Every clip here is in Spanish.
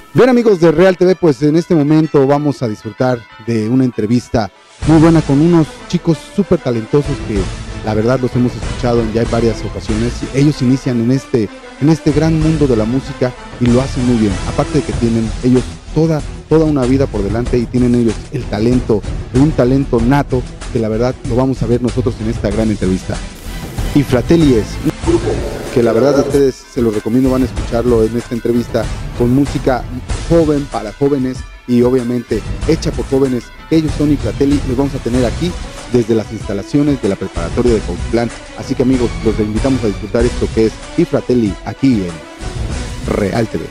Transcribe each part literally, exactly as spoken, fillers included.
Bien, amigos de Real T V, pues en este momento vamos a disfrutar de una entrevista muy buena con unos chicos súper talentosos que la verdad los hemos escuchado en ya varias ocasiones. Ellos inician en este, en este gran mundo de la música y lo hacen muy bien. Aparte de que tienen ellos toda, toda una vida por delante y tienen ellos el talento, un talento nato que la verdad lo vamos a ver nosotros en esta gran entrevista. Y Fratelli es un grupo que la verdad a ustedes se los recomiendo, van a escucharlo en esta entrevista con música joven para jóvenes y obviamente hecha por jóvenes. Ellos son Y Fratelli, los vamos a tener aquí desde las instalaciones de la preparatoria de Cuautitlán. Así que amigos, los invitamos a disfrutar esto que es Y Fratelli aquí en Real T V.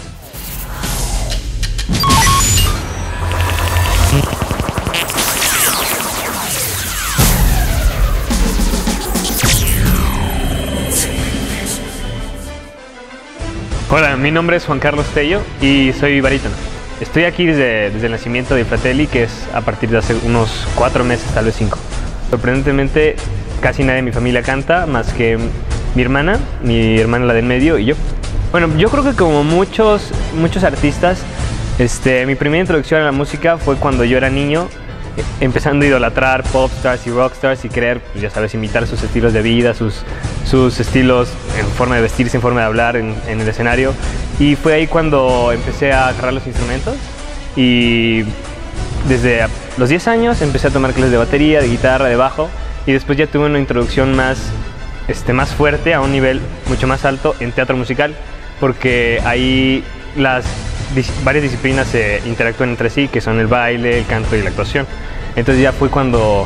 Hola, mi nombre es Juan Carlos Tello y soy barítono. Estoy aquí desde, desde el nacimiento de Y Fratelli, que es a partir de hace unos cuatro meses, tal vez cinco. Sorprendentemente, casi nadie de mi familia canta, más que mi hermana, mi hermana la del medio y yo. Bueno, yo creo que como muchos, muchos artistas, este, mi primera introducción a la música fue cuando yo era niño, empezando a idolatrar popstars y rockstars y querer, pues ya sabes, imitar sus estilos de vida, sus, sus estilos en forma de vestirse, en forma de hablar en, en el escenario. Y fue ahí cuando empecé a agarrar los instrumentos y desde los diez años empecé a tomar clases de batería, de guitarra, de bajo y después ya tuve una introducción más, este, más fuerte, a un nivel mucho más alto en teatro musical, porque ahí las varias disciplinas se interactúan entre sí, que son el baile, el canto y la actuación. Entonces ya fue cuando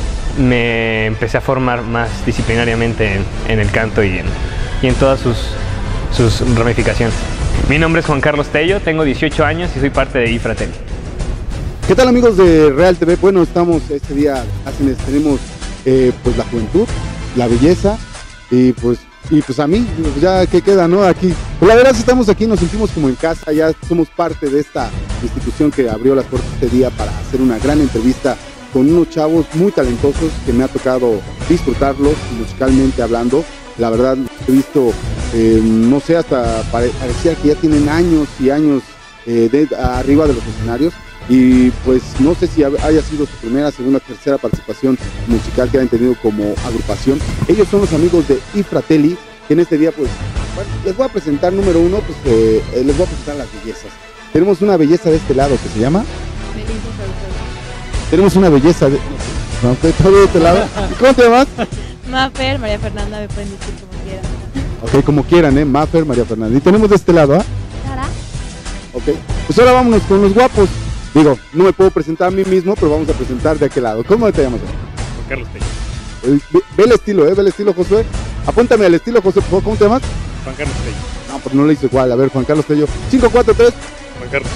me empecé a formar más disciplinariamente en, en el canto y en, y en todas sus, sus ramificaciones. Mi nombre es Juan Carlos Tello, tengo dieciocho años y soy parte de Y Fratelli. ¿Qué tal, amigos de Real T V? Bueno, estamos este día, así tenemos eh, pues la juventud, la belleza y pues Y pues a mí, ya que queda, ¿no? Aquí. Pues la verdad, si estamos aquí, nos sentimos como en casa, ya somos parte de esta institución que abrió las puertas este día para hacer una gran entrevista con unos chavos muy talentosos que me ha tocado disfrutarlos musicalmente hablando. La verdad, he visto, eh, no sé, hasta parecía que ya tienen años y años eh, de, arriba de los escenarios. Y pues no sé si haya sido su primera, segunda, tercera participación musical que hayan tenido como agrupación. Ellos son los amigos de Y Fratelli, que en este día pues, bueno, les voy a presentar número uno, pues eh, les voy a presentar las bellezas. Tenemos una belleza de este lado que se llama Melissa Saucedo. Tenemos una belleza de, no, de todo de este lado. ¿Cómo te llamas? Mafer, María Fernanda, me pueden decir como quieran. Ok, como quieran, eh, Mafer, María Fernanda. Y tenemos de este lado, ¿ah? ¿eh? Sara. Ok, pues ahora vámonos con los guapos. Digo, no me puedo presentar a mí mismo, pero vamos a presentar de aquel lado. ¿Cómo te llamas? Juan Carlos Tello. Eh, ve, ve el estilo, ¿eh? Ve el estilo, Josué. Apúntame al estilo, José. ¿Cómo te llamas? Juan Carlos Tello. No, pues no le hice igual. A ver, Juan Carlos Tello. cinco, cuatro, tres. Juan Carlos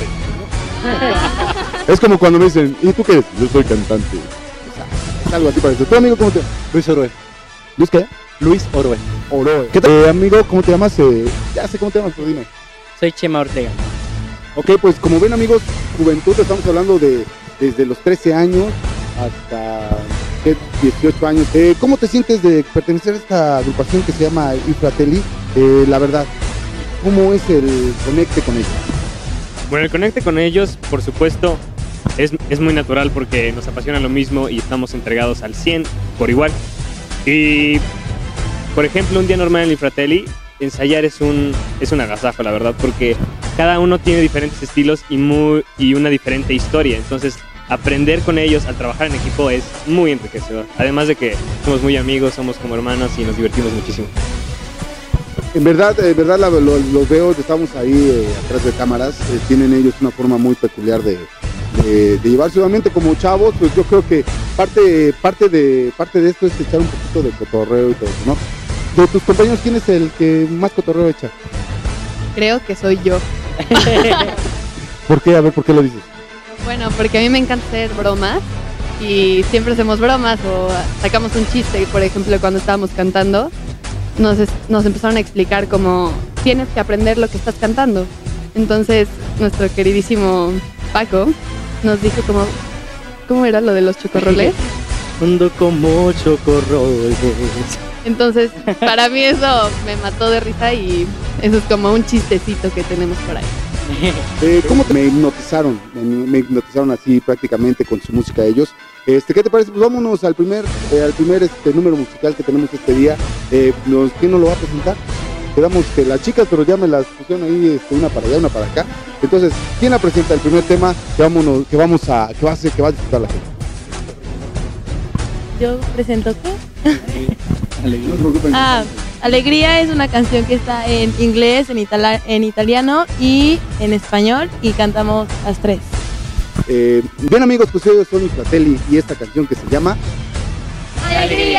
Tello. Es como cuando me dicen, ¿y tú qué eres? Yo soy cantante. O sea, es algo así parecido. ¿Tu amigo cómo te llamas? Luis Orue. ¿Luis qué? Luis Orue. Oroe. ¿Qué tal? Eh, amigo, ¿cómo te llamas? Eh, ya sé cómo te llamas, pero dime. Soy Chema Ortega. Ok, pues como ven, amigos, juventud, estamos hablando de desde los trece años hasta ¿qué? dieciocho años. Eh, ¿Cómo te sientes de pertenecer a esta agrupación que se llama Y Fratelli? Eh, la verdad, ¿cómo es el conecte con ellos? Bueno, el conecte con ellos, por supuesto, es, es muy natural porque nos apasiona lo mismo y estamos entregados al cien por igual. Y, por ejemplo, un día normal en Y Fratelli, ensayar es un, es un agasajo, la verdad, porque cada uno tiene diferentes estilos y, muy, y una diferente historia. Entonces, aprender con ellos al trabajar en equipo es muy enriquecedor. Además de que somos muy amigos, somos como hermanos y nos divertimos muchísimo. En verdad, en verdad los lo, lo veo, estamos ahí eh, atrás de cámaras, eh, tienen ellos una forma muy peculiar de, de, de llevarse. Obviamente como chavos, pues yo creo que parte, parte, de, parte de esto es echar un poquito de cotorreo y todo eso, ¿no? De tus compañeros, ¿quién es el que más cotorreo echa? Creo que soy yo. ¿Por qué? A ver, ¿por qué lo dices? Bueno, porque a mí me encanta hacer bromas y siempre hacemos bromas o sacamos un chiste. Y por ejemplo, cuando estábamos cantando, nos, es, nos empezaron a explicar cómo tienes que aprender lo que estás cantando. Entonces, nuestro queridísimo Paco nos dijo como, ¿cómo era lo de los chocorroles? Mundo como chocorroles. Entonces, para mí eso me mató de risa y eso es como un chistecito que tenemos por ahí. Eh, ¿Cómo te- me hipnotizaron? Me, me hipnotizaron así prácticamente con su música ellos. Este, ¿qué te parece? Pues vámonos al primer, eh, al primer este, número musical que tenemos este día. Eh, nos, ¿Quién nos lo va a presentar? Quedamos que las chicas, pero ya me las pusieron ahí, este, una para allá, una para acá. Entonces, ¿quién la presenta el primer tema que, vámonos, que vamos a, que va a, hacer, que va a disfrutar la gente? Yo presento qué? No se preocupen. Ah, Alegría es una canción que está en inglés, en, itala- en italiano y en español y cantamos las tres. Eh, bien amigos, pues ellos son Fratelli y esta canción que se llama ¡Alegría!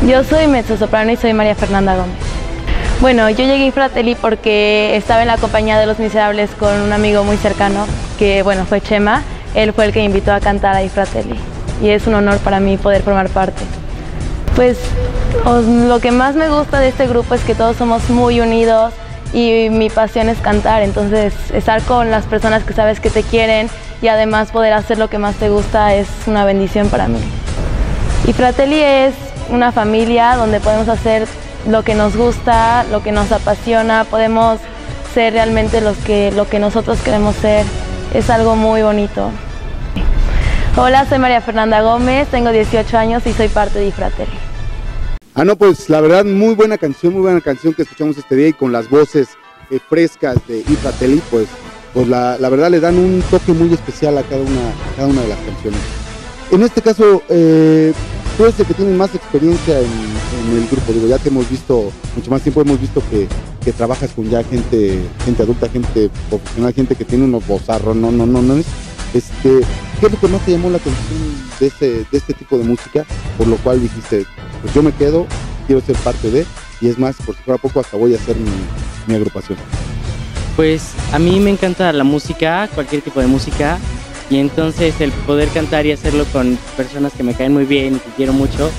Yo soy mezzosoprano y soy María Fernanda Gómez. Bueno, yo llegué a Fratelli porque estaba en la compañía de Los Miserables con un amigo muy cercano, que bueno, fue Chema. Él fue el que me invitó a cantar a Fratelli y es un honor para mí poder formar parte. Pues os, lo que más me gusta de este grupo es que todos somos muy unidos y mi pasión es cantar, entonces estar con las personas que sabes que te quieren y además poder hacer lo que más te gusta es una bendición para mí. Y Fratelli es una familia donde podemos hacer lo que nos gusta, lo que nos apasiona, podemos ser realmente los que, lo que nosotros queremos ser, es algo muy bonito. Hola, soy María Fernanda Gómez, tengo dieciocho años y soy parte de Fratelli. Ah, no, pues la verdad, muy buena canción, muy buena canción que escuchamos este día y con las voces eh, frescas de Fratelli, pues, pues la, la verdad le dan un toque muy especial a cada una, a cada una de las canciones. En este caso, eh, tú eres el que tienes más experiencia en, en el grupo, digo, ya te hemos visto mucho más tiempo, hemos visto que, que trabajas con ya gente, gente adulta, gente profesional, gente que tiene unos bozarros, no, no, no, no es. Este, ¿qué es lo que más te llamó la atención de este, de este tipo de música? Por lo cual dijiste, pues yo me quedo, quiero ser parte de, y es más, por si fuera poco, hasta voy a hacer mi, mi agrupación. Pues a mí me encanta la música, cualquier tipo de música, y entonces el poder cantar y hacerlo con personas que me caen muy bien y que quiero mucho.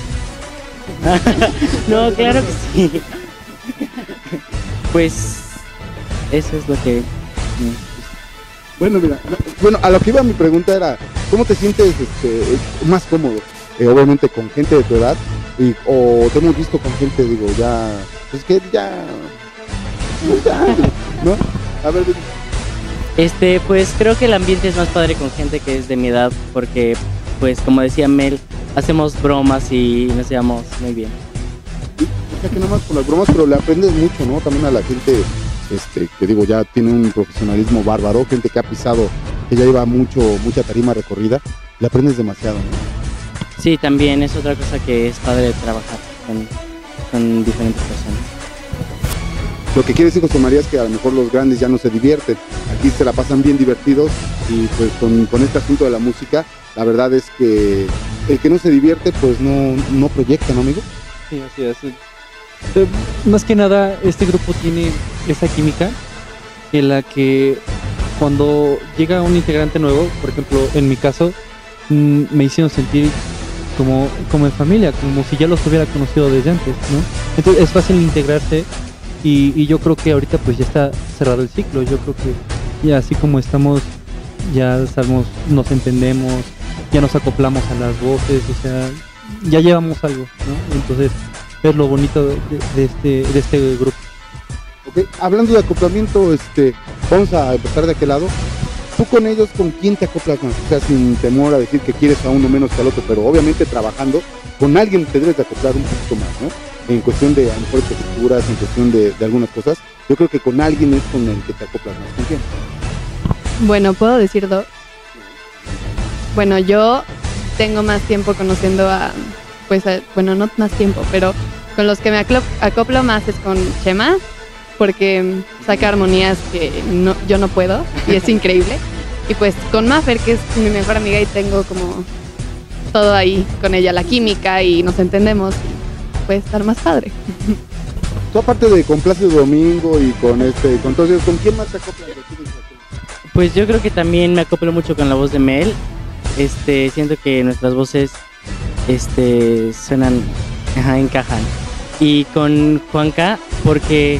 No, claro que sí. Pues eso es lo que... Bueno, mira, bueno, a lo que iba mi pregunta era, ¿cómo te sientes este, más cómodo? Eh, obviamente con gente de tu edad, y, o te hemos visto con gente, digo, ya, pues que ya, ya, ¿no? A ver, Este, pues creo que el ambiente es más padre con gente que es de mi edad, porque, pues como decía Mel, hacemos bromas y nos llevamos muy bien. O sea que nada más con las bromas, pero le aprendes mucho, ¿no? También a la gente... Este, que digo, ya tiene un profesionalismo bárbaro, gente que ha pisado, que ya lleva mucho, mucha tarima recorrida, le aprendes demasiado, ¿no? Sí, también es otra cosa que es padre de trabajar con, con diferentes personas. Lo que quiere decir José María es que a lo mejor los grandes ya no se divierten, aquí se la pasan bien divertidos y pues con, con este asunto de la música, la verdad es que el que no se divierte pues no, no proyecta, ¿no, amigo? Sí, así es. Eh, más que nada, este grupo tiene esa química en la que cuando llega un integrante nuevo, por ejemplo, en mi caso, mmm, me hicieron sentir como, como en familia, como si ya los hubiera conocido desde antes, ¿no? Entonces es fácil integrarse y, y yo creo que ahorita pues ya está cerrado el ciclo. Yo creo que ya así como estamos, ya sabemos, nos entendemos, ya nos acoplamos a las voces, o sea, ya llevamos algo, ¿no? Entonces es lo bonito de, de, este, de este grupo. Okay. Hablando de acoplamiento, este, vamos a empezar de aquel lado. Tú con ellos, ¿con quién te acoplas más? O sea, sin temor a decir que quieres a uno menos que al otro, pero obviamente trabajando, con alguien te debes de acoplar un poquito más, ¿no? En cuestión de a lo mejor texturas, en cuestión de, de algunas cosas. Yo creo que con alguien es con el que te acoplas más. ¿Con quién? Bueno, ¿puedo decir dos? Bueno, yo tengo más tiempo conociendo a... Pues, a, bueno, no más tiempo, pero con los que me acoplo, acoplo más es con Chema, porque saca armonías que no, yo no puedo, y es increíble. Y pues con Mafer, que es mi mejor amiga, y tengo como todo ahí con ella, la química, y nos entendemos, y puede estar más padre. Tú aparte de con Plácido Domingo y con este, con todos ellos, ¿con quién más te acoplas? Pues yo creo que también me acoplo mucho con la voz de Mel. Este, siento que nuestras voces este suenan, ajá, encajan. Y con Juanca porque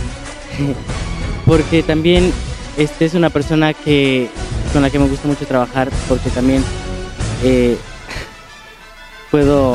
porque también este es una persona que con la que me gusta mucho trabajar, porque también eh, puedo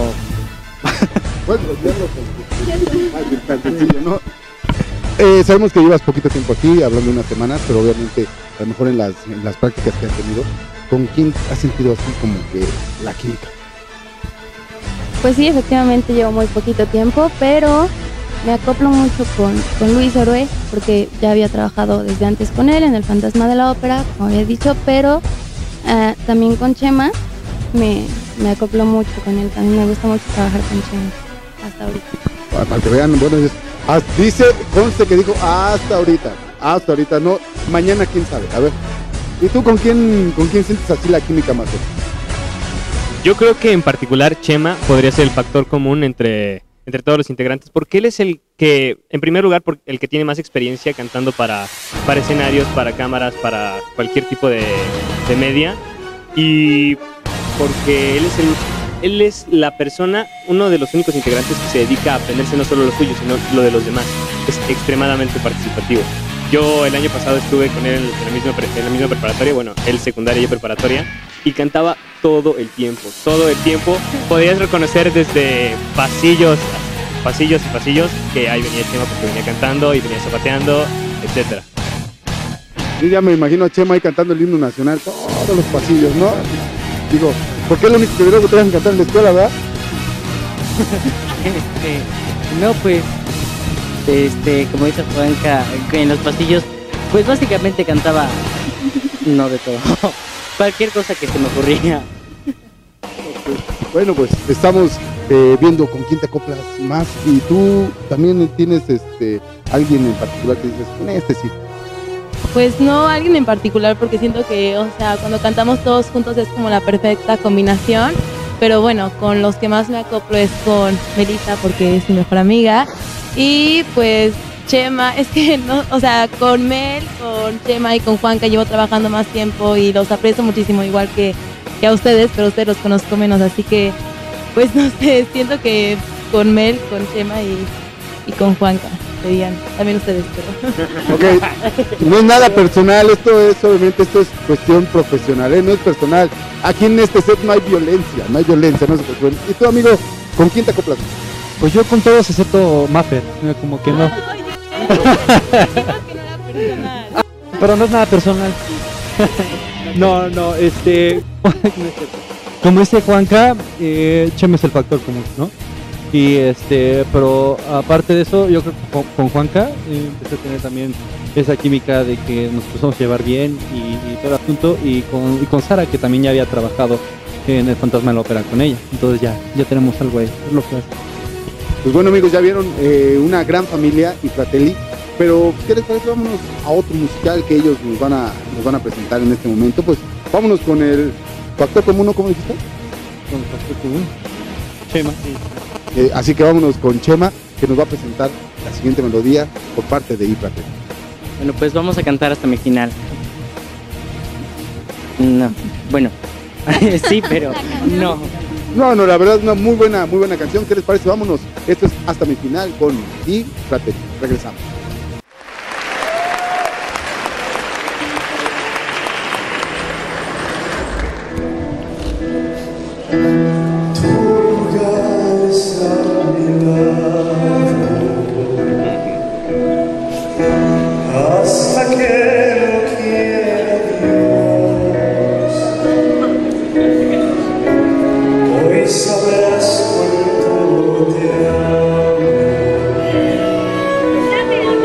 ¿no? eh, sabemos que llevas poquito tiempo aquí, hablando de unas semanas, pero obviamente a lo mejor en las, en las prácticas que has tenido, ¿con quién has sentido así como que la química? Pues sí, efectivamente llevo muy poquito tiempo, pero me acoplo mucho con, con Luis Orue, porque ya había trabajado desde antes con él en El Fantasma de la Ópera, como había dicho, pero uh, también con Chema me, me acoplo mucho con él, también me gusta mucho trabajar con Chema, hasta ahorita. Para, para que vean, bueno, es, ah, dice, conste que dijo hasta ahorita, hasta ahorita, no, mañana quién sabe, a ver. ¿Y tú con quién, con quién sientes así la química más? Yo creo que en particular Chema podría ser el factor común entre entre todos los integrantes, porque él es el que, en primer lugar, por, el que tiene más experiencia cantando para, para escenarios, para cámaras, para cualquier tipo de, de media, y porque él es, el, él es la persona, uno de los únicos integrantes que se dedica a aprenderse no solo lo suyo, sino lo de los demás. Es extremadamente participativo. Yo el año pasado estuve con él en la misma, en la misma preparatoria, bueno, él secundaria y yo preparatoria, y cantaba todo el tiempo, todo el tiempo. Podías reconocer desde pasillos, pasillos y pasillos que ahí venía Chema porque venía cantando y venía zapateando, etcétera. Yo ya me imagino a Chema ahí cantando el himno nacional, todos los pasillos, ¿no? Digo, porque es lo único que luego te dejan cantar en la escuela, ¿verdad? Este, no, pues, este, como dice Juanca, en los pasillos, pues básicamente cantaba, no de todo, cualquier cosa que se me ocurría. Bueno, pues estamos eh, viendo con quién te acoplas más, y tú también tienes este alguien en particular que dices, con este sí. Pues no alguien en particular, porque siento que, o sea, cuando cantamos todos juntos es como la perfecta combinación, pero bueno, con los que más me acoplo es con Melissa, porque es mi mejor amiga, y pues Chema, es que no, o sea, con Mel, con Chema y con Juanca llevo trabajando más tiempo y los aprecio muchísimo, igual que, que a ustedes, pero a ustedes los conozco menos, así que, pues no sé, siento que con Mel, con Chema y, y con Juanca serían, también ustedes, pero... Ok, no es nada personal, esto es, obviamente, esto es cuestión profesional, ¿eh? No es personal. Aquí en este set no hay violencia, no hay violencia, no se preocupen. ¿Y tú, amigo, con quién te acoplas? Pues yo con todos excepto Maffer, eh, como que no. Pero no es nada personal. No, no, este... Como dice Juanca, eh, Chema es el factor común, ¿no? Y este, pero aparte de eso, yo creo que con, con Juanca eh, empecé a tener también esa química de que nos pusimos a llevar bien y, y todo el asunto, y con, y con Sara, que también ya había trabajado en El Fantasma de la Ópera con ella, entonces ya, ya tenemos algo ahí, es lo que es. Pues bueno, amigos, ya vieron eh, una gran familia y Fratelli, pero ¿qué les parece? Vámonos a otro musical que ellos nos van a, nos van a presentar en este momento. Pues vámonos con el factor común, ¿cómo dijiste? Con el factor común. Chema. Eh, así que vámonos con Chema, que nos va a presentar la siguiente melodía por parte de Fratelli. Bueno, pues vamos a cantar hasta mi final. No, bueno, sí, pero no. No, no, la verdad es una muy buena, muy buena canción. ¿Qué les parece? Vámonos. Esto es Hasta mi final con Fratelli. Regresamos. Hasta que no quiera Dios, hoy sabrás cuánto te amo.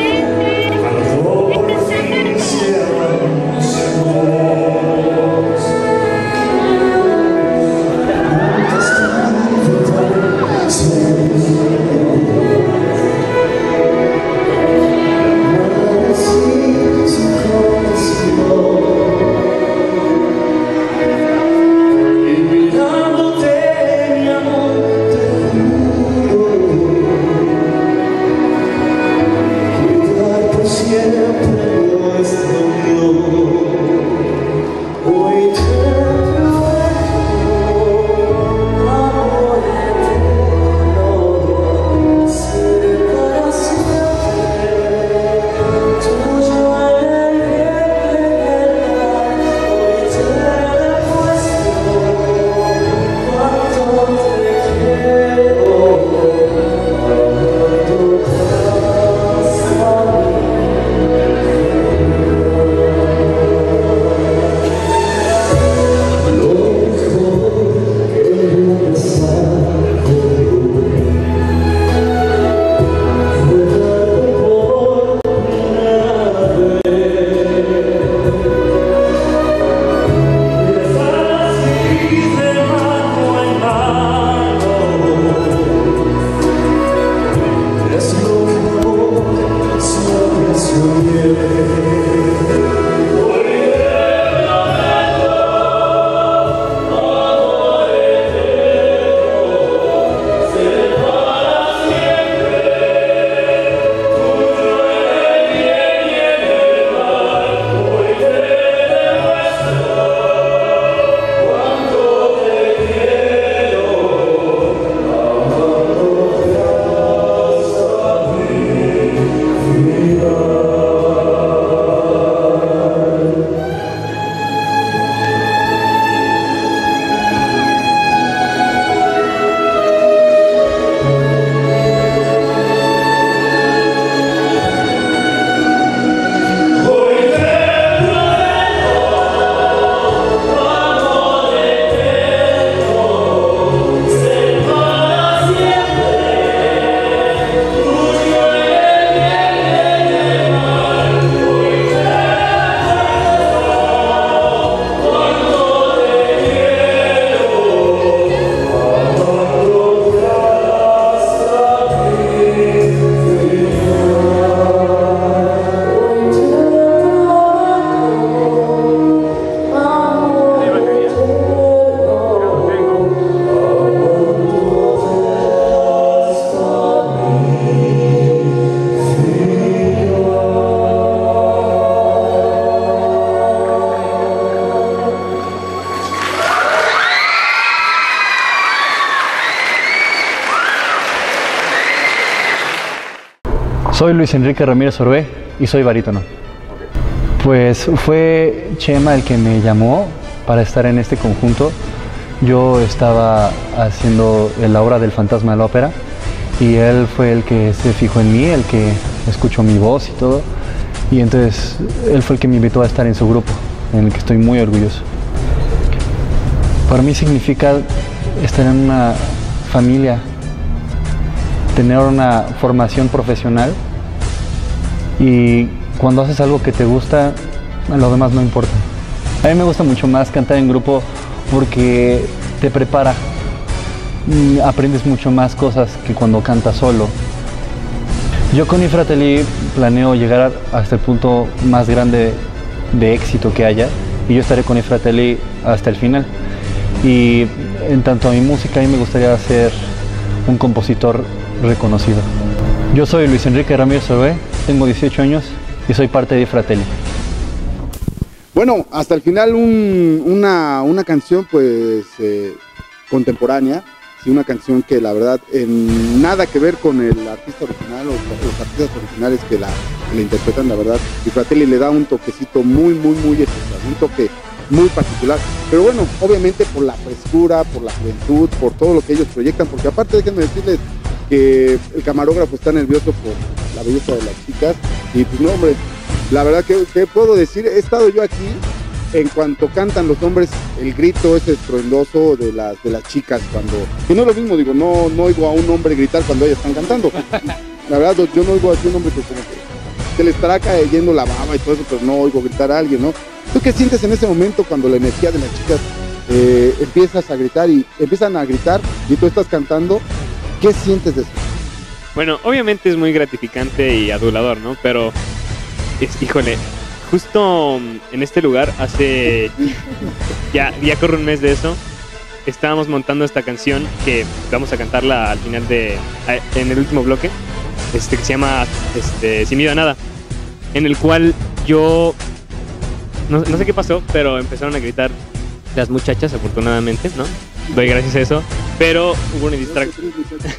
Soy Luis Enrique Ramírez Orbé y soy barítono. Pues fue Chema el que me llamó para estar en este conjunto. Yo estaba haciendo la obra del Fantasma de la Ópera y él fue el que se fijó en mí, el que escuchó mi voz y todo. Y entonces él fue el que me invitó a estar en su grupo, en el que estoy muy orgulloso. Para mí significa estar en una familia, tener una formación profesional y cuando haces algo que te gusta, lo demás no importa. A mí me gusta mucho más cantar en grupo porque te prepara, aprendes mucho más cosas que cuando cantas solo. Yo con I Fratelli planeo llegar hasta el punto más grande de éxito que haya y yo estaré con I Fratelli hasta el final. Y en tanto a mi música, a mí me gustaría ser un compositor reconocido. Yo soy Luis Enrique Ramírez Orbé, tengo dieciocho años y soy parte de I Fratelli. Bueno, hasta el final un, una, una canción pues eh, contemporánea, sí, una canción que la verdad en nada que ver con el artista original o los artistas originales que la, que la interpretan, la verdad, I Fratelli le da un toquecito muy, muy, muy especial, un toque muy particular, pero bueno, obviamente por la frescura, por la juventud, por todo lo que ellos proyectan, porque aparte déjenme decirles que el camarógrafo está nervioso por la belleza de las chicas y pues no hombre, la verdad que, que puedo decir, he estado yo aquí en cuanto cantan los hombres, el grito ese estruendoso de las, de las chicas cuando, que no es lo mismo, digo, no, no oigo a un hombre gritar cuando ellas están cantando, la verdad yo no oigo a un hombre que como que se le estará cayendo la baba y todo eso, pero no oigo gritar a alguien, ¿no? ¿Tú qué sientes en ese momento cuando la energía de las chicas eh, empiezas a gritar y empiezan a gritar y tú estás cantando? ¿Qué sientes de eso? Bueno, obviamente es muy gratificante y adulador, ¿no? Pero, es, híjole, justo en este lugar hace, ya, ya corre un mes de eso, estábamos montando esta canción que vamos a cantarla al final de, en el último bloque, este, que se llama este, Sin Miedo a Nada, en el cual yo... No, no sé qué pasó, pero empezaron a gritar las muchachas, afortunadamente, ¿no? Doy gracias a eso, pero hubo una distracción.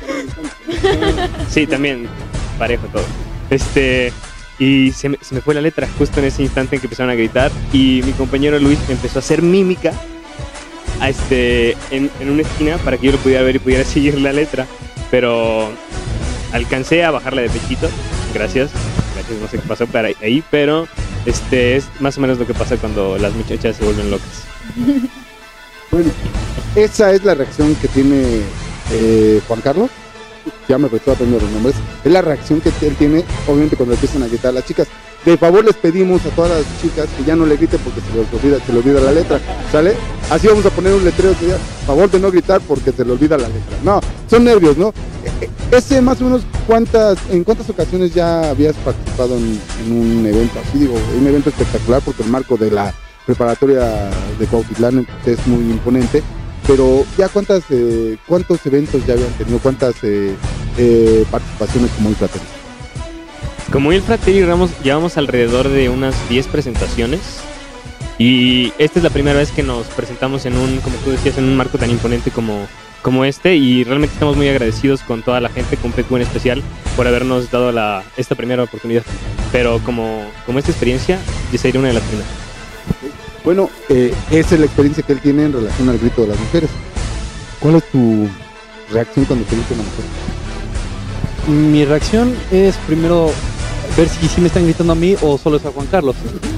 Sí, también, parejo todo. Este, y se me, se me fue la letra justo en ese instante en que empezaron a gritar y mi compañero Luis empezó a hacer mímica a este, en, en una esquina para que yo lo pudiera ver y pudiera seguir la letra, pero alcancé a bajarla de pechito, gracias, gracias, no sé qué pasó para ahí, pero... Este es más o menos lo que pasa cuando las muchachas se vuelven locas. Bueno, esa es la reacción que tiene eh, Juan Carlos. Ya me prestó aprendiendo los nombres. Es la reacción que él tiene, obviamente, cuando empiezan a gritar a las chicas. De favor les pedimos a todas las chicas que ya no le griten porque se les olvida, se les olvida la letra, ¿sale? Así vamos a poner un letrero que diga, favor de no gritar porque se le olvida la letra. No, son nervios, ¿no? Ese más o menos, ¿cuántas, ¿en cuántas ocasiones ya habías participado en, en un evento así? Digo, un evento espectacular porque el marco de la preparatoria de Cuautitlán es muy imponente, pero ya cuántas, eh, ¿cuántos eventos ya habían tenido? ¿Cuántas eh, eh, participaciones como I Fratelli? Como I Fratelli llevamos, llevamos alrededor de unas diez presentaciones y esta es la primera vez que nos presentamos en un, como tú decías, en un marco tan imponente como, como este y realmente estamos muy agradecidos con toda la gente, con P Q en especial, por habernos dado la, esta primera oportunidad. Pero como, como esta experiencia, ya sería una de las primeras. Bueno, eh, esa es la experiencia que él tiene en relación al grito de las mujeres. ¿Cuál es tu reacción cuando te grita una mujer? Mi reacción es primero ver si, si me están gritando a mí o solo es a Juan Carlos.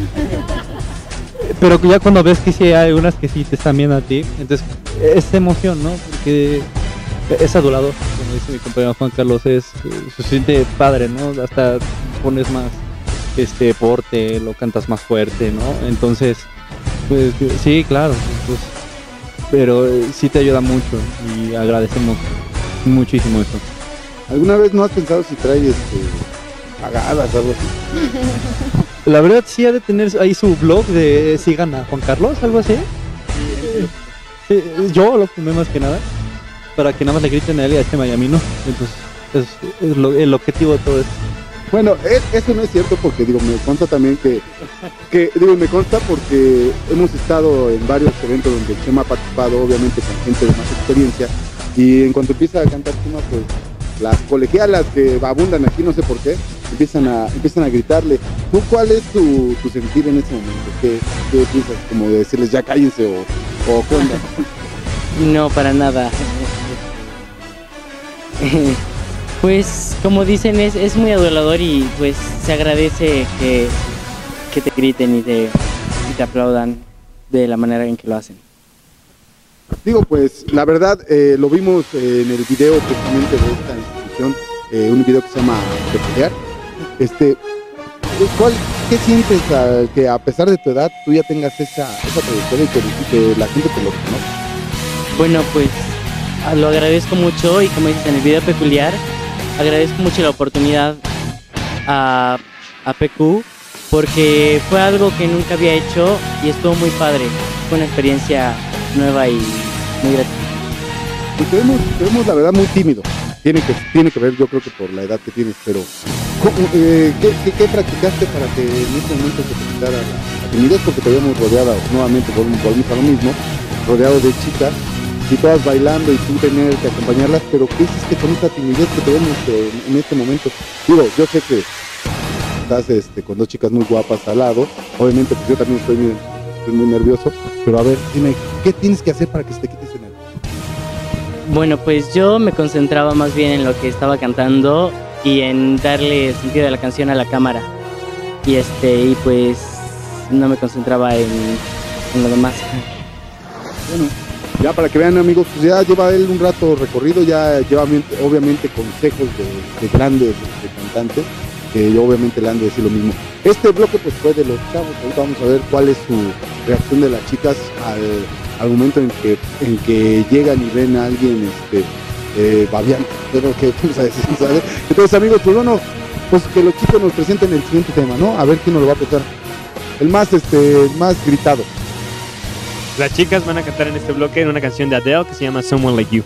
Pero ya cuando ves que sí hay unas que sí te están viendo a ti, entonces es emoción, ¿no? Porque es adulador, como dice mi compañero Juan Carlos, es, se siente padre, ¿no? Hasta pones más este porte, lo cantas más fuerte, ¿no? Entonces, pues sí, claro, pues, pero sí te ayuda mucho y agradecemos muchísimo eso. ¿Alguna vez no has pensado si trae este, pagadas o algo así? La verdad sí ha de tener ahí su blog de sigan a Juan Carlos, algo así. Sí, yo lo fumé más que nada, para que nada más le griten a él y a este mayamino. Entonces es, es lo, el objetivo de todo esto. Bueno, es, eso no es cierto porque digo, me consta también que, que, digo, me consta porque hemos estado en varios eventos donde Chema ha participado, obviamente con gente de más experiencia, y en cuanto empieza a cantar Chema, pues las colegialas que abundan aquí, no sé por qué, empiezan a, empiezan a gritarle. ¿Tú cuál es tu, tu sentir en ese momento? ¿Qué, qué piensas? ¿Como de decirles ya cállense o, o qué onda? No, para nada. Pues como dicen, es, es muy adulador y pues se agradece que, que te griten y te, y te aplaudan de la manera en que lo hacen. Digo, pues la verdad, eh, lo vimos eh, en el video precisamente de esta institución, eh, un video que se llama Peculiar. Este, ¿cuál, ¿Qué sientes a, que a pesar de tu edad tú ya tengas esa, esa trayectoria y que, y que la gente te lo conozca? Bueno, pues lo agradezco mucho y como dices en el video Peculiar, agradezco mucho la oportunidad a, a P Q porque fue algo que nunca había hecho y estuvo muy padre. Fue una experiencia nueva y muy gratificante. Y te vemos, te vemos la verdad muy tímido. Tiene que, tiene que ver, yo creo que por la edad que tienes, pero ¿cómo, eh, ¿qué, qué, qué practicaste para que en ese momento se te quitara la, la timidez? Porque te habíamos rodeado, nuevamente volvemos a lo mismo, rodeado de chicas y todas bailando y tú tener que acompañarlas, pero ¿qué hiciste con esa timidez que te vemos eh, en, en este momento? Digo, yo sé que estás este, con dos chicas muy guapas al lado, obviamente pues yo también estoy muy, estoy muy nervioso, pero a ver, dime, ¿qué tienes que hacer para que se te quite ese nervio? Bueno, pues yo me concentraba más bien en lo que estaba cantando y en darle sentido a la canción a la cámara. Y este, y pues no me concentraba en, en lo demás. Bueno, ya para que vean, amigos, pues ya lleva él un rato recorrido, ya lleva obviamente consejos de, de grandes de cantantes, que yo obviamente le han de decir lo mismo. Este bloque pues fue de los chavos, ahorita vamos a ver cuál es su reacción de las chicas al, al momento en que, en que llegan y ven a alguien este, eh, babiando, pero que vamos a decir, ¿sabes? Entonces, amigos, pues bueno, pues que los chicos nos presenten el siguiente tema, ¿no? A ver quién nos lo va a tocar. El más, este, más gritado. Las chicas van a cantar en este bloque en una canción de Adele que se llama Someone Like You.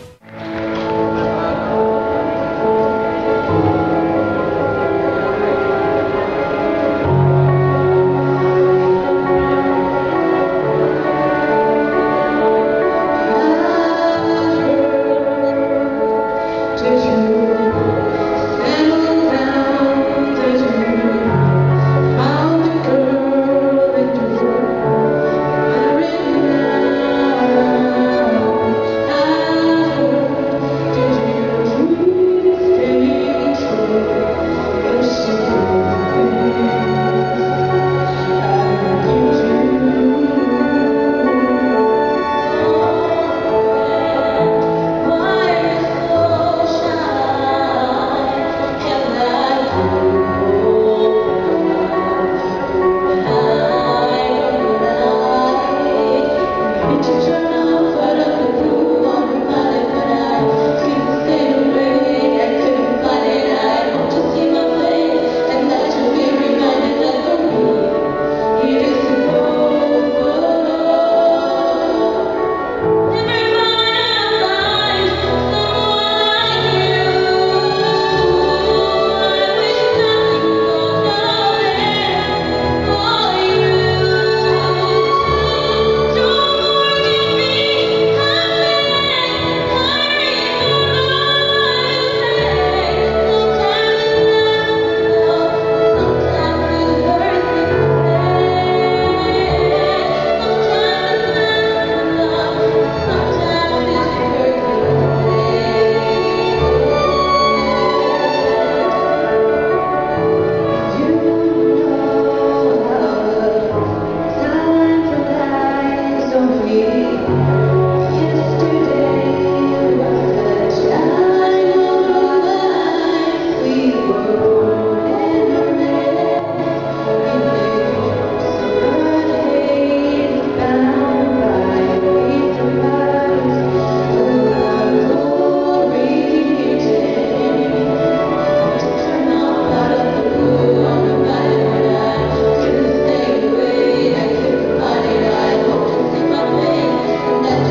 That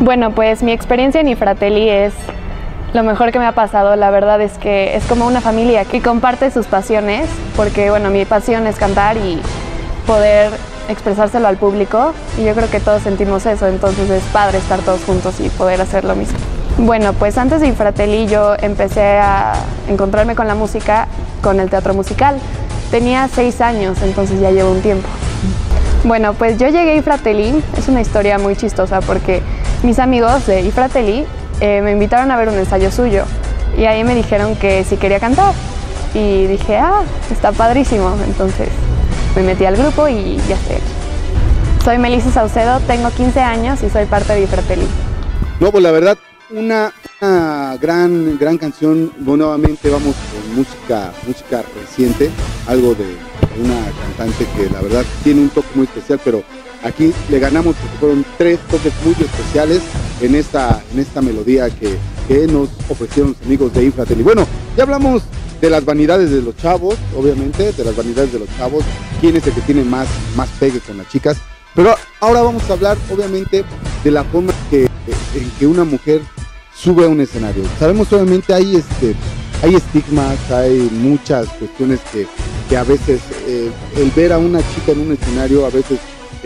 Bueno, pues mi experiencia en Ifratelli es lo mejor que me ha pasado. La verdad es que es como una familia que comparte sus pasiones, porque bueno, mi pasión es cantar y poder expresárselo al público, y yo creo que todos sentimos eso, entonces es padre estar todos juntos y poder hacer lo mismo. Bueno, pues antes de Ifratelli yo empecé a encontrarme con la música, con el teatro musical. Tenía seis años, entonces ya llevo un tiempo. Bueno, pues yo llegué a Ifratelli, es una historia muy chistosa porque mis amigos de Ifratelli eh, me invitaron a ver un ensayo suyo y ahí me dijeron que si quería cantar y dije, ah, está padrísimo, entonces me metí al grupo y ya estoy aquí. Soy Melissa Saucedo, tengo quince años y soy parte de Ifratelli. No, pues la verdad, una, una gran, gran canción. Nuevamente vamos con música, música reciente, algo de una cantante que la verdad tiene un toque muy especial, pero aquí le ganamos porque fueron tres toques muy especiales en esta, en esta melodía que, que nos ofrecieron los amigos de Ifratelli. Bueno, ya hablamos de las vanidades de los chavos, obviamente, de las vanidades de los chavos, quién es el que tiene más, más pegue con las chicas, pero ahora vamos a hablar, obviamente, de la forma que, en que una mujer sube a un escenario. Sabemos, obviamente, hay, este, hay estigmas, hay muchas cuestiones que, que a veces eh, el ver a una chica en un escenario a veces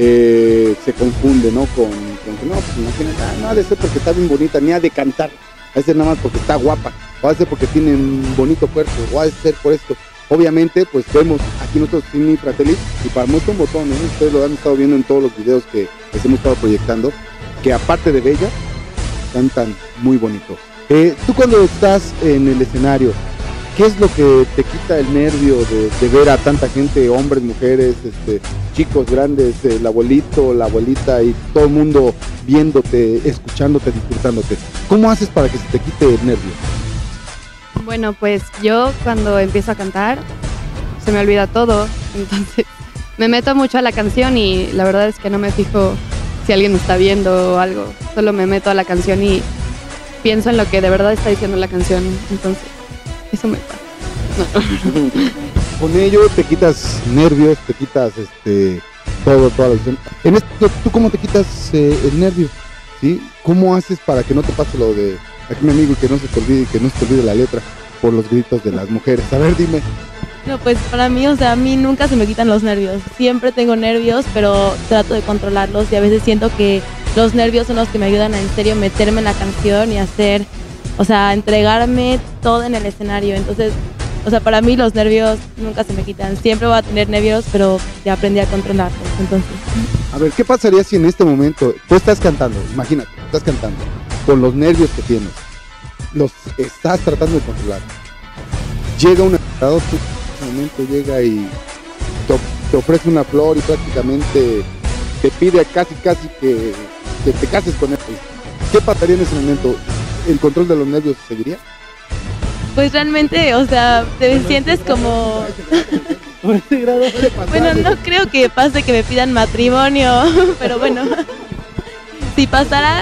eh, se confunde, ¿no? Con, con que no, pues imagínate, ah, no ha de ser porque está bien bonita, ni ha de cantar, ha de ser nada más porque está guapa, o ha de ser porque tiene un bonito cuerpo, o ha de ser por esto. Obviamente, pues vemos aquí nosotros en Ifratelli, y para muestra un botón, ¿eh? Ustedes lo han estado viendo en todos los videos que les hemos estado proyectando, que aparte de bellas, cantan muy bonito. Eh, tú cuando estás en el escenario, ¿qué es lo que te quita el nervio de, de ver a tanta gente, hombres, mujeres, este, chicos, grandes, el abuelito, la abuelita y todo el mundo viéndote, escuchándote, disfrutándote? ¿Cómo haces para que se te quite el nervio? Bueno, pues yo cuando empiezo a cantar se me olvida todo, entonces me meto mucho a la canción y la verdad es que no me fijo si alguien me está viendo o algo, solo me meto a la canción y pienso en lo que de verdad está diciendo la canción, entonces eso me pasa. No. Con ello te quitas nervios, te quitas este todo, toda la visión. En esto, ¿tú cómo te quitas eh, el nervio? ¿Sí? ¿Cómo haces para que no te pase lo de aquí mi amigo y que no se te olvide, que no se te olvide la letra por los gritos de las mujeres? A ver, dime. No, pues para mí, o sea, a mí nunca se me quitan los nervios. Siempre tengo nervios, pero trato de controlarlos y a veces siento que los nervios son los que me ayudan a en serio meterme en la canción y hacer, o sea, entregarme todo en el escenario. Entonces, o sea, para mí los nervios nunca se me quitan. Siempre voy a tener nervios, pero ya aprendí a controlarlos, entonces. A ver, ¿qué pasaría si en este momento tú estás cantando? Imagínate, estás cantando con los nervios que tienes, los estás tratando de controlar. Llega un enamorado, tú en ese momento llega y te, te ofrece una flor y prácticamente te pide casi casi que, que te cases con él. ¿Qué pasaría en ese momento? ¿El control de los nervios seguiría? Pues realmente, o sea, te sientes como... Bueno, no creo que pase que me pidan matrimonio, pero bueno, si pasara...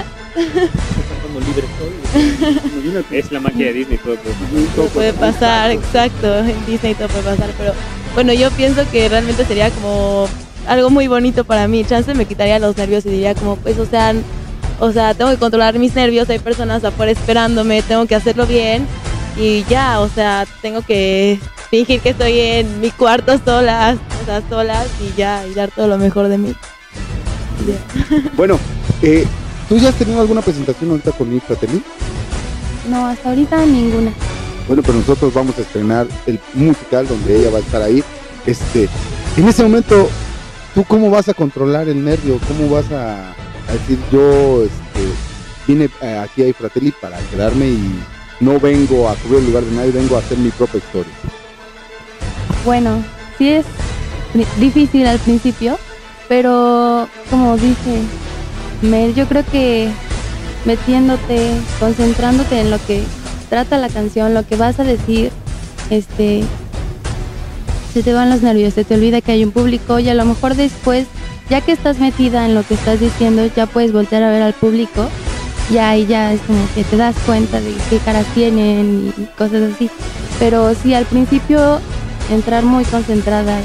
Es la magia de Disney, todo puede pasar. Todo puede pasar, exacto, en Disney todo puede pasar, pero bueno, yo pienso que realmente sería como algo muy bonito para mí. Chance me quitaría los nervios y diría como, pues, o sea, o sea, tengo que controlar mis nervios, hay personas afuera esperándome, tengo que hacerlo bien y ya, o sea, tengo que fingir que estoy en mi cuarto solas, o sea, solas y ya, y dar todo lo mejor de mí. Yeah. Bueno, eh, ¿tú ya has tenido alguna presentación ahorita con Ifratelli? No, hasta ahorita ninguna. Bueno, pero nosotros vamos a estrenar el musical donde ella va a estar ahí. Este, en ese momento, ¿tú cómo vas a controlar el nervio? ¿Cómo vas a, a decir yo este, vine eh, aquí a Ifratelli para quedarme y no vengo a cubrir el lugar de nadie, vengo a hacer mi propia historia? Bueno, sí es difícil al principio, pero como dice Mel, yo creo que metiéndote, concentrándote en lo que trata la canción, lo que vas a decir, este, se te van los nervios, se te olvida que hay un público y a lo mejor después, ya que estás metida en lo que estás diciendo, ya puedes voltear a ver al público, ya ahí ya es como que te das cuenta de qué caras tienen y cosas así. Pero sí, al principio entrar muy concentrada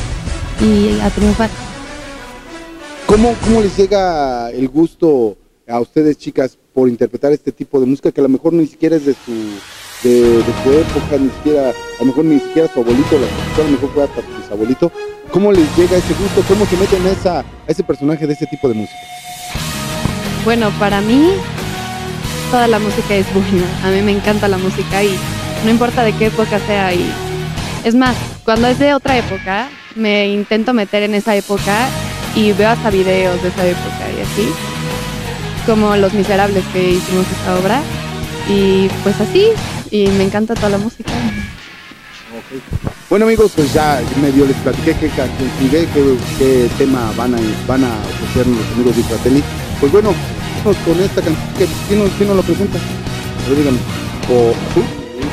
y, y a triunfar. ¿Cómo, ¿Cómo les llega el gusto a ustedes, chicas, por interpretar este tipo de música que a lo mejor ni siquiera es de su, de, de su época, ni siquiera, a lo mejor ni siquiera su abuelito, la escuchó, a lo mejor fue hasta su bisabuelito? ¿Cómo les llega ese gusto? ¿Cómo se meten a, esa, a ese personaje de ese tipo de música? Bueno, para mí toda la música es buena. A mí me encanta la música y no importa de qué época sea. Y es más, cuando es de otra época, me intento meter en esa época y veo hasta videos de esa época y así, como Los Miserables, que hicimos esta obra. Y pues así, y me encanta toda la música. Okay. Bueno, amigos, pues ya medio les platiqué qué canción sigue, qué, qué tema van a, van a ofrecernos los amigos de Fratelli. Pues bueno, vamos con esta canción. ¿Quién nos, quién nos lo presenta? A ver, díganme. O tú.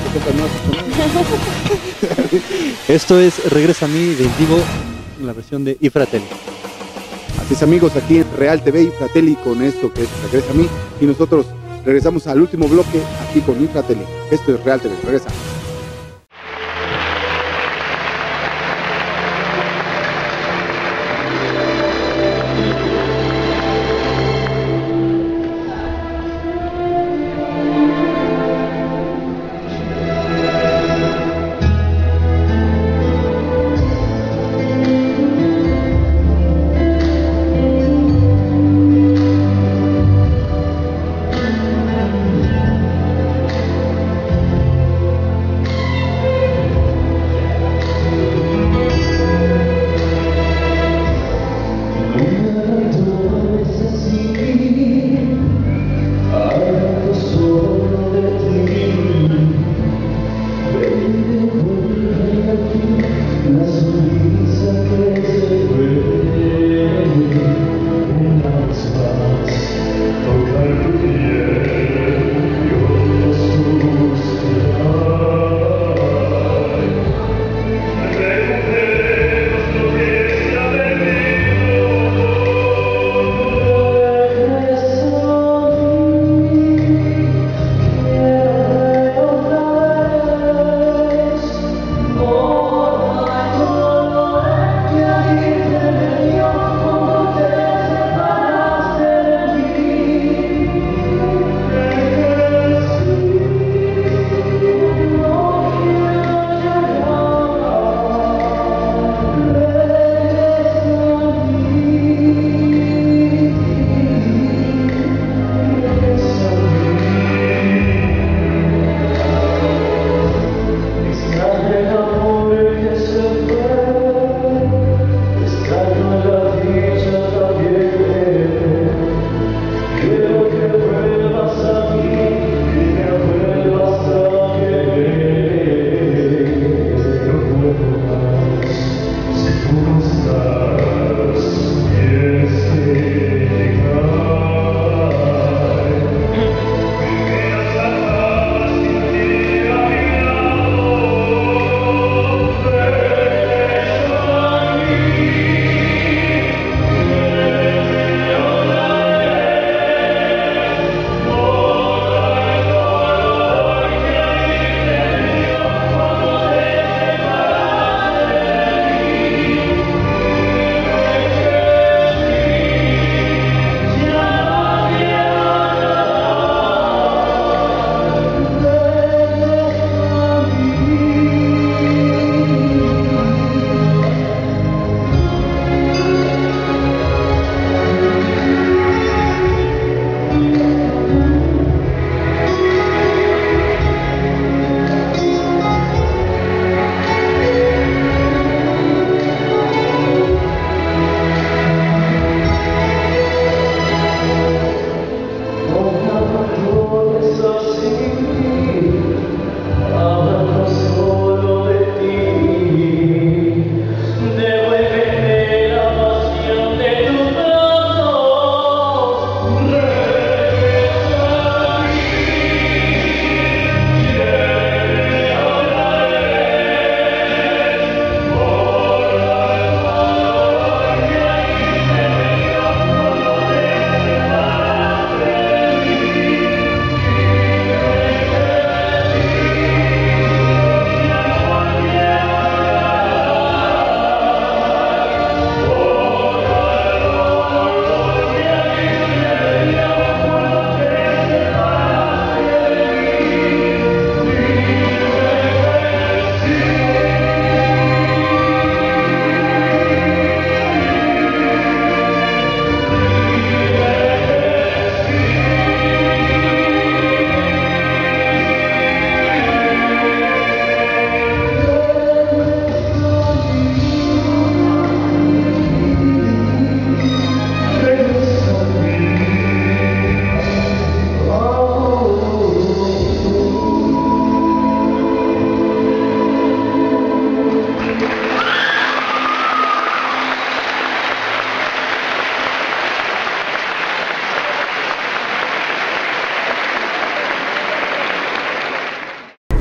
Esto es Regresa a mí de Vivo, en la versión de Ifratelli. Así es, amigos, aquí en Real T V y Fratelli con esto que es Regresa a mí. Y nosotros regresamos al último bloque aquí con Ifratelli. Esto es Real T V. Regresa.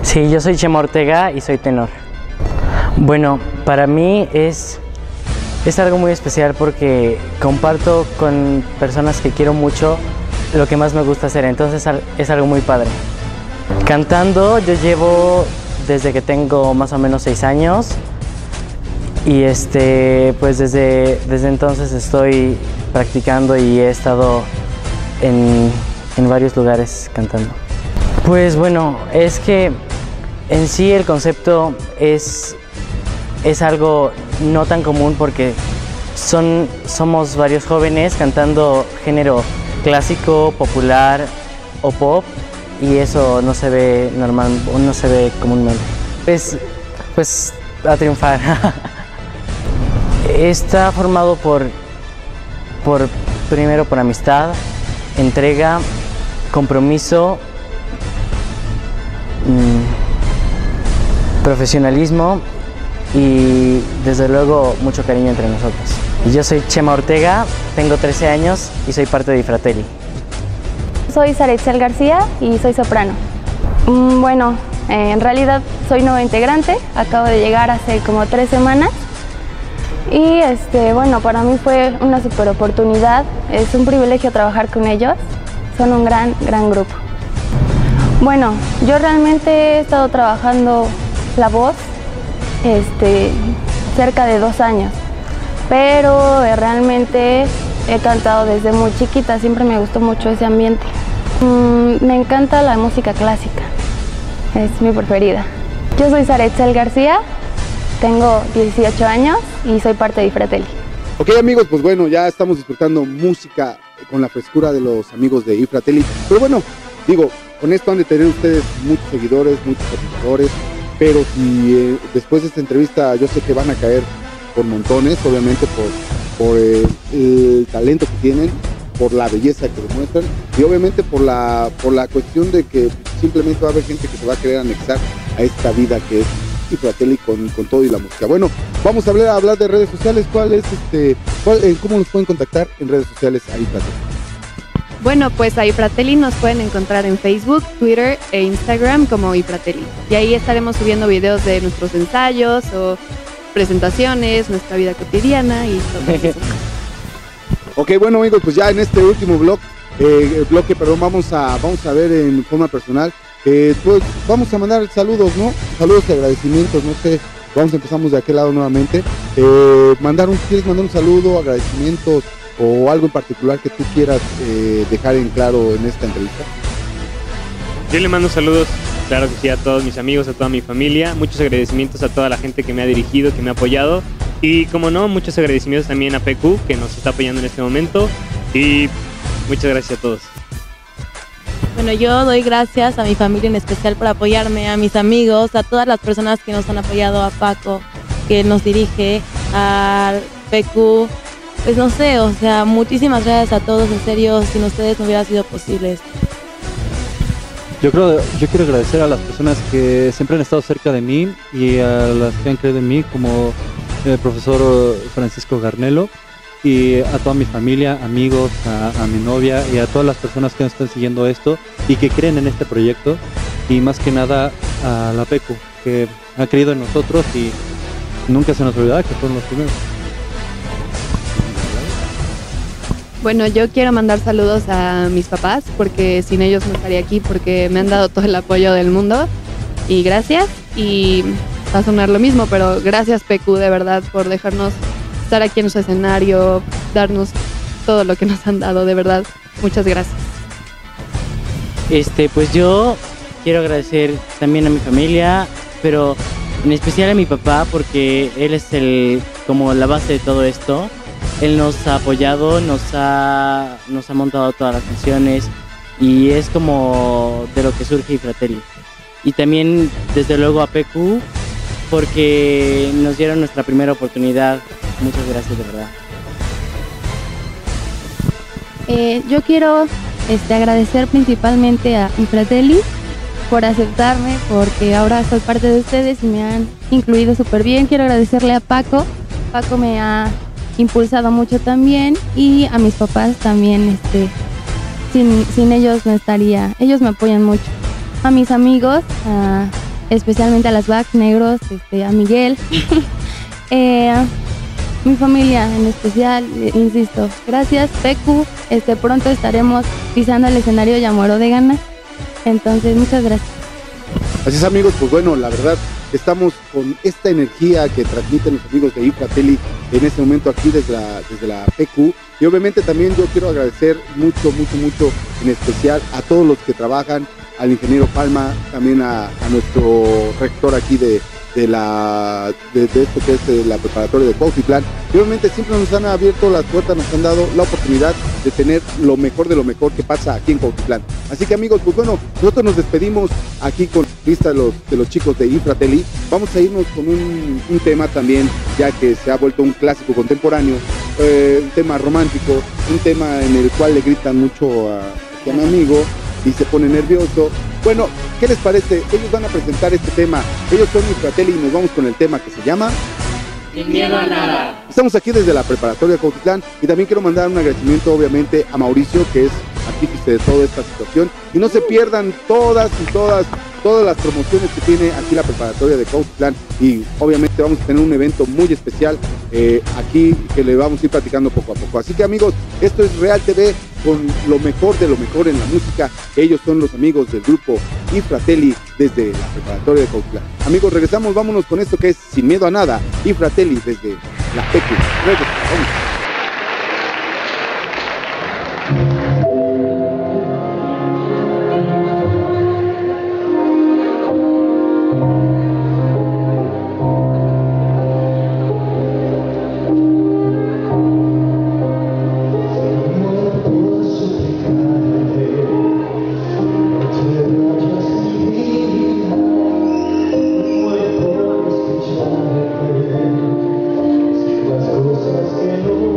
Sí, yo soy Chema Ortega y soy tenor. Bueno, para mí es, es algo muy especial porque comparto con personas que quiero mucho lo que más me gusta hacer, entonces es algo muy padre. Cantando yo llevo desde que tengo más o menos seis años y este, pues desde, desde entonces estoy practicando y he estado en, en varios lugares cantando. Pues bueno, es que en sí el concepto es, es algo no tan común porque son, somos varios jóvenes cantando género clásico, popular o pop y eso no se ve normal, no se ve comúnmente. Pues, pues a triunfar. Está formado por, por, primero por amistad, entrega, compromiso, mmm, profesionalismo y desde luego mucho cariño entre nosotros. Yo soy Chema Ortega, tengo trece años y soy parte de Ifratelli. Soy Saretzel García y soy soprano. Mm, bueno, eh, en realidad soy nueva integrante, acabo de llegar hace como tres semanas y este, bueno, para mí fue una super oportunidad, es un privilegio trabajar con ellos, son un gran, gran grupo. Bueno, yo realmente he estado trabajando la voz este, cerca de dos años, pero eh, realmente he cantado desde muy chiquita, siempre me gustó mucho ese ambiente. Mm, me encanta la música clásica, es mi preferida. Yo soy Saretzel García, tengo dieciocho años y soy parte de Ifratelli. Ok amigos, pues bueno, ya estamos disfrutando música con la frescura de los amigos de Ifratelli, pero bueno, digo, con esto han de tener ustedes muchos seguidores, muchos admiradores, pero si eh, después de esta entrevista yo sé que van a caer por montones, obviamente por, por eh, el talento que tienen, por la belleza que demuestran y obviamente por la, por la cuestión de que simplemente va a haber gente que se va a querer anexar a esta vida que es Ifratelli con, con todo y la música. Bueno, vamos a hablar, a hablar de redes sociales. ¿Cuál es este, cuál, eh, cómo nos pueden contactar en redes sociales a Ifratelli? Bueno, pues a Ifratelli nos pueden encontrar en Facebook, Twitter e Instagram como Ifratelli. Y ahí estaremos subiendo videos de nuestros ensayos o presentaciones, nuestra vida cotidiana y todo eso. Ok, bueno amigos, pues ya en este último blog, eh, bloque, perdón, vamos a, vamos a ver en forma personal, eh, pues vamos a mandar saludos, ¿no? Saludos y agradecimientos, no sé, vamos, empezamos de aquel lado nuevamente. Eh, mandar un, ¿quieres mandar un saludo, agradecimientos o algo en particular que tú quieras eh, dejar en claro en esta entrevista? Yo le mando saludos, claro que sí, a todos mis amigos, a toda mi familia, muchos agradecimientos a toda la gente que me ha dirigido, que me ha apoyado y como no, muchos agradecimientos también a P Q que nos está apoyando en este momento y muchas gracias a todos. Bueno, yo doy gracias a mi familia en especial por apoyarme, a mis amigos, a todas las personas que nos han apoyado, a Paco que nos dirige, a P Q, pues no sé, o sea, muchísimas gracias a todos, en serio, sin ustedes no hubiera sido posible esto. Yo creo, yo quiero agradecer a las personas que siempre han estado cerca de mí y a las que han creído en mí, como el profesor Francisco Garnelo, y a toda mi familia, amigos, a, a mi novia y a todas las personas que nos están siguiendo esto y que creen en este proyecto, y más que nada a la P Q, que ha creído en nosotros y nunca se nos olvidará que fueron los primeros. Bueno, yo quiero mandar saludos a mis papás porque sin ellos no estaría aquí, porque me han dado todo el apoyo del mundo y gracias. Y va a sonar lo mismo, pero gracias P Q de verdad por dejarnos estar aquí en su escenario, darnos todo lo que nos han dado, de verdad, muchas gracias. Este, pues yo quiero agradecer también a mi familia, pero en especial a mi papá porque él es el como la base de todo esto. Él nos ha apoyado, nos ha, nos ha montado todas las canciones y es como de lo que surge Ifratelli. Y también desde luego a P Q porque nos dieron nuestra primera oportunidad. Muchas gracias de verdad. Eh, yo quiero este, agradecer principalmente a Ifratelli por aceptarme, porque ahora soy parte de ustedes y me han incluido súper bien. Quiero agradecerle a Paco. Paco me ha impulsado mucho también, y a mis papás también, este, sin, sin ellos no estaría, ellos me apoyan mucho. A mis amigos, a especialmente a las Backs Negros, este, a Miguel, eh, mi familia en especial, eh, insisto, gracias Pecu, este, pronto estaremos pisando el escenario y muero de ganas, entonces muchas gracias. Así es, amigos, pues bueno, la verdad estamos con esta energía que transmiten los amigos de Infratelli en este momento aquí desde la, desde la P Q, y obviamente también yo quiero agradecer mucho, mucho, mucho en especial a todos los que trabajan, al ingeniero Palma, también a, a nuestro rector aquí de, de la de, de esto que es eh, la preparatoria de Cuautitlán, y obviamente siempre nos han abierto las puertas, nos han dado la oportunidad de tener lo mejor de lo mejor que pasa aquí en Cuautitlán. Así que, amigos, pues bueno, nosotros nos despedimos aquí con la lista de los, de los chicos de Infratelli. Vamos a irnos con un, un tema también, ya que se ha vuelto un clásico contemporáneo, eh, un tema romántico, un tema en el cual le gritan mucho a, a mi amigo y se pone nervioso. Bueno, ¿qué les parece? Ellos van a presentar este tema. Ellos son Infratelli y nos vamos con el tema que se llama Sin miedo a nada. Estamos aquí desde la preparatoria de Cuautitlán y también quiero mandar un agradecimiento obviamente a Mauricio, que es artífice de toda esta situación, y no se pierdan todas y todas todas las promociones que tiene aquí la preparatoria de Cuautitlán, y obviamente vamos a tener un evento muy especial eh, aquí que le vamos a ir platicando poco a poco. Así que, amigos, esto es Real T V con lo mejor de lo mejor en la música. Ellos son los amigos del grupo Infratelli desde la preparatoria de Cuautitlán. Amigos, regresamos, vámonos con esto que es Sin Miedo a Nada, Infratelli desde la P Q. Regresamos. Las cosas que no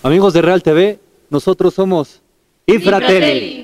Amigos de Real T V, nosotros somos I Fratelli.